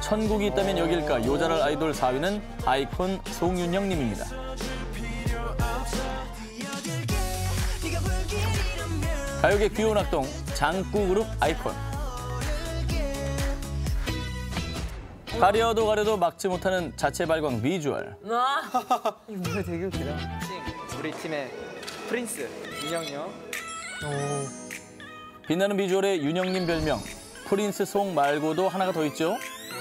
천국이 있다면 여길까 요자랄 아이돌 4위는 아이콘 송윤영님입니다. 가요계 귀여운 악동 장꾸 그룹 아이콘. 가려도 막지 못하는 자체 발광 비주얼. 이거 뭐야, 되게 웃기다. 우리 팀의 프린스 윤영이 형. 빛나는 비주얼의 윤영님 별명 프린스 송 말고도 하나가 더 있죠.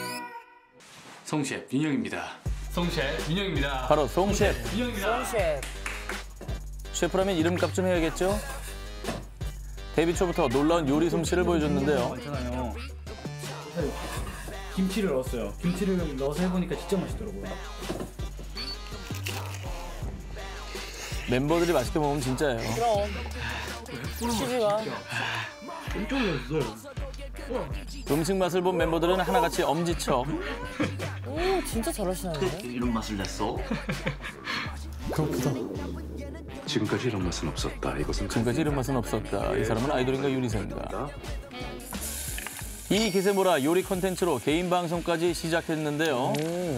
송셰프 윤영입니다. 송셰프 윤영입니다. 바로 송셰프. 윤영입니다. 셰프. 셰프라면 이름값 좀 해야겠죠. 데뷔 초부터 놀라운 요리 솜씨를 보여줬는데요. 괜찮아요. 김치를 넣었어요. 김치를 넣어서 해보니까 진짜 맛있더라고요. 멤버들이 맛있게 먹으면 진짜예요. 그럼. 치즈가. 깜짝 놀랐어요. 음식 맛을 본 멤버들은 하나같이 엄지척. 오, 진짜 잘하시는데? 이런 맛을 냈어? 그렇구나. 지금까지 이런 맛은 없었다. 이것은 지금까지 이런 맛은 없었다. 이 사람은 아이돌인가 요리사인가. 이 기세 몰아 요리 콘텐츠로 개인 방송까지 시작했는데요.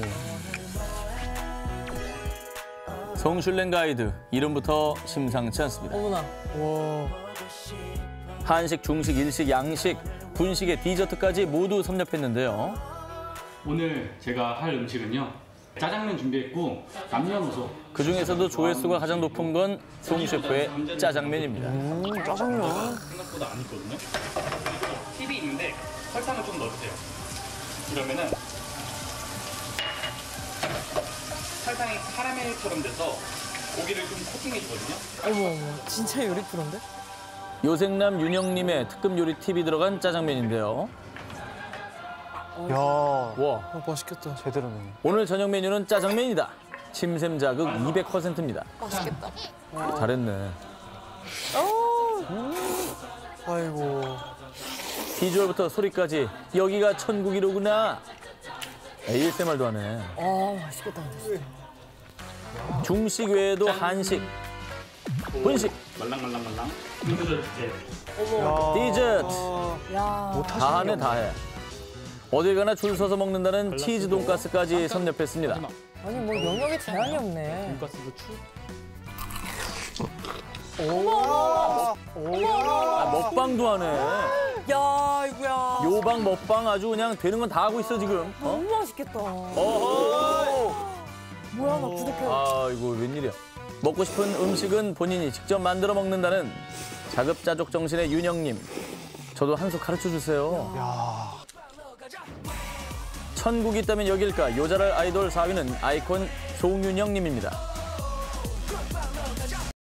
송슐랭 가이드 이름부터 심상치 않습니다. 어머나. 와. 한식, 중식, 일식, 양식, 분식의 디저트까지 모두 섭렵했는데요. 오늘 제가 할 음식은요. 짜장면 준비했고 남녀노소. 그중에서도 조회수가 가장 높은 건 송 셰프의 짜장면입니다. 짜장면. 생각보다 안 있거든요. 팁이 있는데 설탕을 좀 넣어주세요. 그러면은 설탕이 카라멜처럼 돼서 고기를 좀 코팅해주거든요. 어머, 진짜 요리 프로인데? 요생남 윤영님의 특급 요리 팁이 들어간 짜장면인데요. 야, 와, 맛있겠다. 제대로네. 오늘 저녁 메뉴는 짜장면이다. 침샘 자극 200%입니다. 맛있겠다. 잘했네. 아이고. 비주얼부터 소리까지 여기가 천국이로구나. ASMR도 하네. 맛있겠다, 진짜. 중식 외에도 한식, 분식, 말랑말랑말랑. 디저트. 야. 다 하네, 다 해. 어딜 가나 줄 서서 먹는다는 치즈 돈가스까지 섭렵했습니다. 아니, 뭐 영역에 제한이 없네. 돈가스도 추. 아, 먹방도 하네. 야, 이거야. 요방 먹방 아주 그냥 되는 건 다 하고 있어 지금. 너무 맛있겠다. 어허! 뭐야, 나 구독해. 아, 이거 웬일이야. 먹고 싶은 음식은 본인이 직접 만들어 먹는다는 자급자족 정신의 윤영님. 저도 한 수 가르쳐 주세요. 천국이 있다면 여길까 요자랄 아이돌 4위는 아이콘 송윤영님입니다.